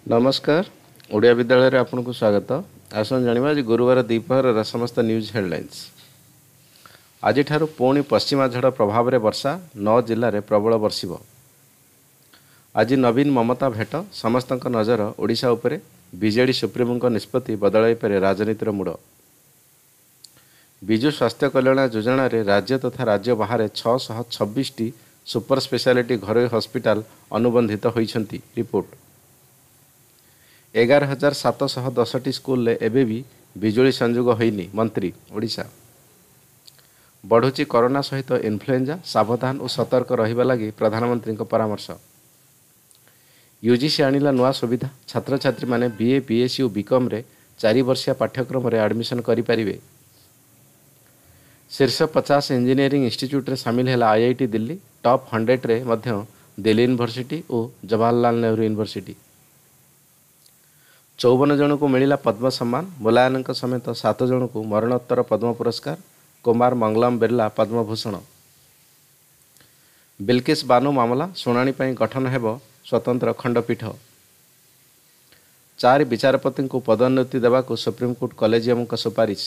नमस्कार ओडिया विद्यालय रे आपनको स्वागत। आसन जानिबा आज गुरुवार द्विपहर समस्त न्यूज हेडलाइंस। आज ठारू पुणी पश्चिमा झड़ प्रभाव रे वर्षा 9 जिले में प्रबल बर्षिब। आज नवीन ममता भेट समस्तक नजर ओडिशा उपरे। बीजेडी सुप्रीमों निष्पत्ति बदलाई पारे राजनीतिर मूड। विजु स्वास्थ्य कल्याण योजना रे राज्य तथा राज्य बाहर 626 सुपर स्पेशलिटी घरोई हॉस्पिटल अनुबंधित होइछंती रिपोर्ट। 11,710 स्कूल एबे भी बिजुली संयोग होइनी मंत्री ओडिशा। बढ़ुची कोरोना सहित इन्फ्लुएंजा सावधान और सतर्क रहिबा लागि प्रधानमंत्री परामर्श। यूजीसी आनिला नुआ सुविधा छात्र छात्री माने बीए बीएससी और बीकॉम रे 4 वर्षीय पाठ्यक्रम रे एडमिशन करि परिबे। शीर्ष 50 इंजीनियरिंग इंस्टीट्यूट रे शामिल है आईआईटी दिल्ली। टॉप 100 रे मध्य दिल्ली यूनिवर्सिटी और जवाहरलाल नेहरू यूनिवर्सिटी। 54 जन को मिला पद्म सम्मान। मुलायन समेत 7 जन को मरणोत्तर पद्म पुरस्कार। कुमार मंगलम बिरला पद्मभूषण। बिल्किस बानो मामला शुणाणी पर गठन हेब स्वतंत्र खंडपीठ। 4 विचारपति को पदोन्नति देवाक सुप्रीमकोर्ट कलेजियम का सुपारिश।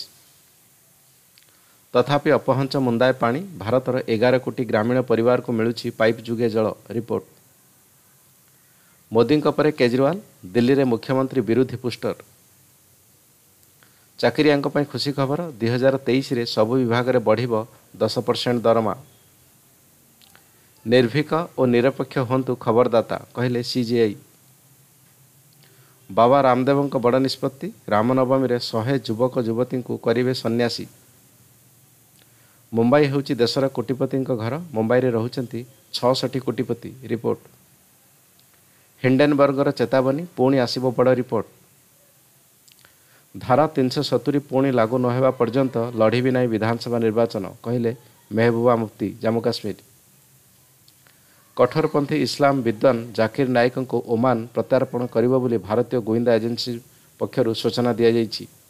तथापि अपहंच मुंदाए पानी। भारतर 11 कोटी ग्रामीण परिवार को मिलुछि पाइप जुगे जल रिपोर्ट। मोदी परे केजरीवाल दिल्ली रे मुख्यमंत्री विरोधी पोस्टर। चाकरियांक पई खुशी खबर 2023 रे सबु विभाग रे बढ़िबो 10% दरमा। निर्भीक और निरपेक्ष होंतु खबरदाता कहले सीजीआई। बाबा रामदेव बड़ निष्पत्ति। रामनवमी रे 100 युवक युवती को करिवे सन्यासी। मुंबई होउची देशर कोटिपति घर। मुंबई रे रहउचंती 66 कोटिपति रिपोर्ट। हिंडेनबर्गर चेतावनी पुणी आसिबो बड़ रिपोर्ट। धारा 370 पुणी लागू न हेबा पर्यंत लढ़िबी नहीं विधानसभा निर्वाचन कहले महबूबा मुफ्ती जम्मू काश्मीर। कठोरपंथी इस्लाम विद्वान जाकिर नाइक को ओमान प्रत्यार्पण करिबो बोली भारतीय गोइंदा एजेंसी पक्षरु सूचना दिया जाइछि।